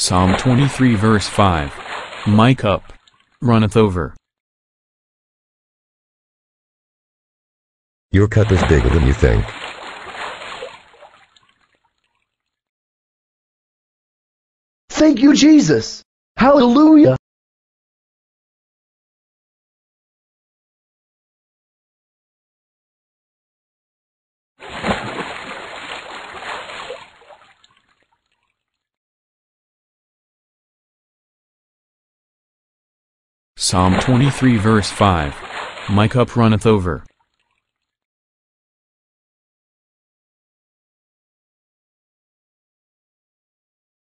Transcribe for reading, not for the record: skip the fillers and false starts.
Psalm 23 verse 5. My cup runneth over. Your cup is bigger than you think. Thank you, Jesus. Hallelujah. Psalm 23 verse 5. My cup runneth over.